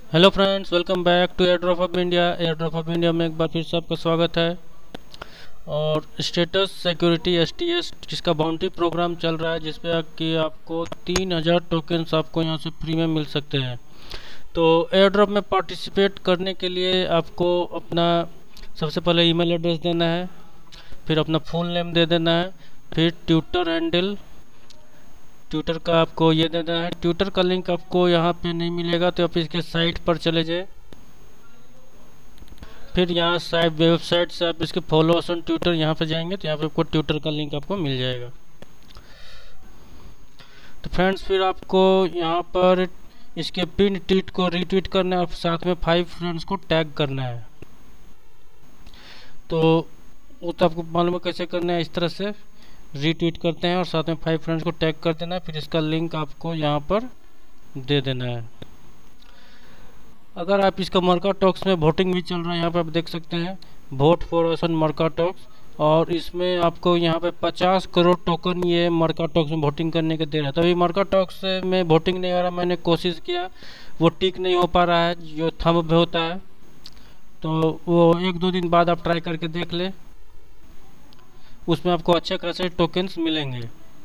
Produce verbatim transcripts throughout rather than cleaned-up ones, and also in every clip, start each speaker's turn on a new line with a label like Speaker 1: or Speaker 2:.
Speaker 1: Hello friends, welcome back to airdrop of India. Airdrop of India में एक बार फिर से आपका स्वागत है। और status security S T S जिसका बाउंड्री प्रोग्राम चल रहा है, जिसपे कि आपको तीन हज़ार टोकन्स आपको यहाँ से फ्री में मिल सकते हैं। तो एयर ड्रॉप में पार्टिसिपेट करने के लिए आपको अपना सबसे पहले ईमेल एड्रेस देना है, फिर अपना फुल नेम दे देना है, फिर ट्विटर हैंडल, ट्विटर का आपको ये देना है। ट्विटर का लिंक आपको यहाँ पे नहीं मिलेगा, तो आप इसके साइट पर चले जाए। फिर यहाँ साइट वेबसाइट से आप इसके फॉलोअर्स ऑन ट्विटर यहाँ पे जाएंगे तो यहाँ पे आपको ट्विटर का लिंक आपको मिल जाएगा। तो फ्रेंड्स, फिर आपको यहाँ पर इसके पिन ट्वीट को रीट्वीट करना है और साथ में फाइव फ्रेंड्स को टैग करना है। तो वो तो आपको मालूम है कैसे करना है। इस तरह से रीट्वीट करते हैं और साथ में फाइव फ्रेंड्स को टैग कर देना है। फिर इसका लिंक आपको यहाँ पर दे देना है। अगर आप इसका मर्का टॉक्स में वोटिंग भी चल रहा है, यहाँ पे आप देख सकते हैं vote for ocean Mercatox, और इसमें आपको यहाँ पे पचास करोड़ टोकन ये मर्का टॉक्स में वोटिंग करने के दे रहा है। तो अभी मर्का टॉक्स में वोटिंग नहीं हो रहा, मैंने कोशिश किया, वो टिक नहीं हो पा रहा है जो थंब पे होता है। तो वो एक दो दिन बाद आप ट्राई करके देख ले, उसमें आपको अच्छे खासे टोकन्स मिलेंगे।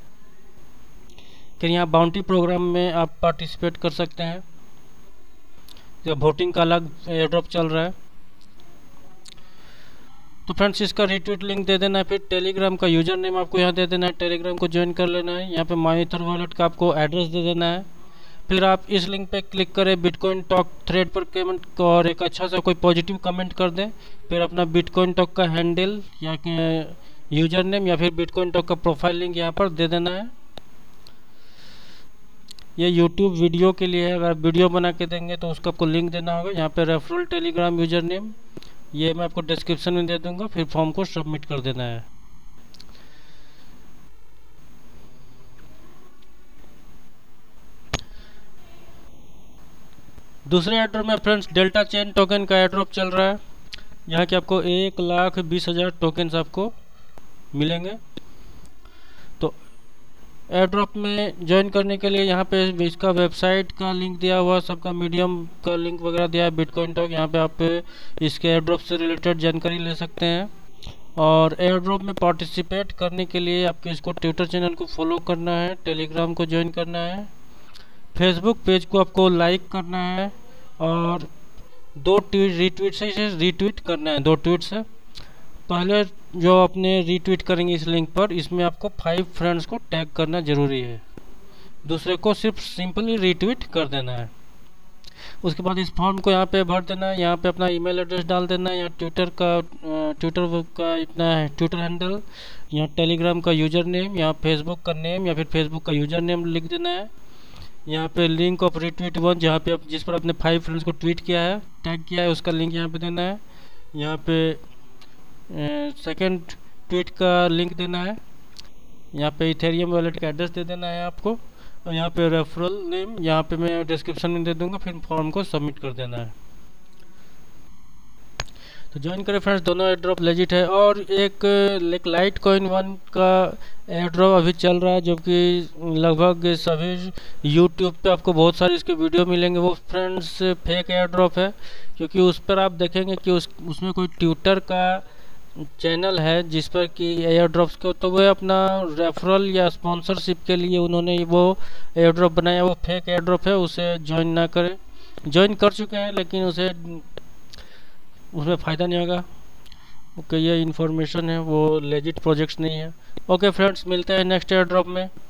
Speaker 1: फिर यहाँ बाउंटी प्रोग्राम में आप पार्टिसिपेट कर सकते हैं। जो वोटिंग का अलग एयर ड्रॉप चल रहा है। तो फ्रेंड्स, इसका रीट्वीट लिंक दे देना है। फिर टेलीग्राम का यूजर नेम आपको यहाँ दे देना है, टेलीग्राम को ज्वाइन कर लेना है। यहाँ पे माई ईथर वॉलेट का आपको एड्रेस दे देना है। फिर आप इस लिंक पे क्लिक करें, बिटकॉइन टॉक थ्रेड पर कमेंट और एक अच्छा सा कोई पॉजिटिव कमेंट कर दें। फिर अपना बिटकॉइन टॉक का हैंडल या यूजर नेम या फिर बिटकॉइन टॉक का प्रोफाइल लिंक यहाँ पर दे देना है। ये यूट्यूब वीडियो के लिए है, अगर आप वीडियो बना के देंगे तो उसका आपको लिंक देना होगा। यहाँ पे रेफरल टेलीग्राम यूजर नेम ये मैं आपको डिस्क्रिप्शन में दे दूंगा। फिर फॉर्म को सबमिट कर देना है। दूसरे एड्रॉप में फ्रेंड्स डेल्टा चेन टोकन का एड्रॉप चल रहा है। यहाँ के आपको एक लाख बीस हज़ार टोकन्स आपको मिलेंगे। तो एयर ड्रॉप में ज्वाइन करने के लिए यहाँ पे इसका वेबसाइट का लिंक दिया हुआ, सबका मीडियम का लिंक वगैरह दिया है, बिटकॉइन टॉक। यहाँ पे आप इसके एयर ड्रॉप से रिलेटेड जानकारी ले सकते हैं। और एयर ड्रॉप में पार्टिसिपेट करने के लिए आपको इसको ट्विटर चैनल को फॉलो करना है, टेलीग्राम को ज्वाइन करना है, फेसबुक पेज को आपको लाइक करना है और दो ट्वीट रीट्वीट से इसे रीट्वीट करना है। दो ट्वीट से पहले जो अपने रीट्वीट करेंगे इस लिंक पर, इसमें आपको फाइव फ्रेंड्स को टैग करना जरूरी है। दूसरे को सिर्फ सिंपली रीट्वीट कर देना है। उसके बाद इस फॉर्म को यहाँ पे भर देना है। यहाँ पे अपना ईमेल एड्रेस डाल देना है। यहाँ ट्विटर का ट्विटर का इतना है ट्विटर हैंडल, यहाँ टेलीग्राम का यूजर नेम, यहाँ फेसबुक का नेम या फिर फेसबुक का यूजर नेम लिख देना है। यहाँ पे लिंक ऑफ रीट्वीट वन, जहाँ पे आप जिस पर अपने फाइव फ्रेंड्स को ट्वीट किया है, टैग किया है, उसका लिंक यहाँ पे देना है। यहाँ पे सेकंड ट्वीट का लिंक देना है। यहाँ पे इथेरियम वॉलेट का एड्रेस दे देना है आपको। और यहाँ पे रेफरल नेम यहाँ पे मैं डिस्क्रिप्शन में दे दूंगा। फिर फॉर्म को सबमिट कर देना है। तो ज्वाइन करें फ्रेंड्स, दोनों एयर ड्रॉप लेजिट है। और एक एक लाइट कॉइन वन का एयर ड्रॉप अभी चल रहा है, जो कि लगभग सभी यूट्यूब पे आपको बहुत सारे इसके वीडियो मिलेंगे। वो फ्रेंड्स फेक एयर ड्रॉप है, क्योंकि उस पर आप देखेंगे कि उस उसमें कोई ट्विटर का चैनल है जिस पर कि एयर ड्रॉप्स को, तो वह अपना रेफरल या स्पॉन्सरशिप के लिए उन्होंने वो एयर ड्रॉप बनाया। वो फेक एयर ड्रॉप है, उसे ज्वाइन ना करें। ज्वाइन कर चुके हैं लेकिन उसे उसमें फ़ायदा नहीं होगा। ओके, ये इन्फॉर्मेशन है, वो लेजिट प्रोजेक्ट्स नहीं है। ओके फ्रेंड्स, मिलते हैं नेक्स्ट एयर ड्रॉप में।